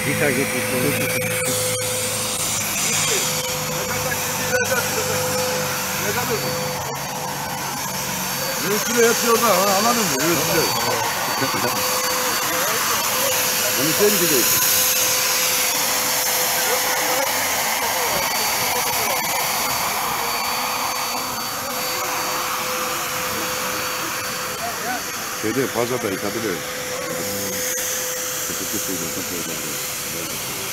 Yıka git. Üstüne yatıyorlar, anladın mı? Üstüne. Onu sen gidiyorsun. Şeyde fazla da yıkadı böyle. Kötü suyla kapıyorlar.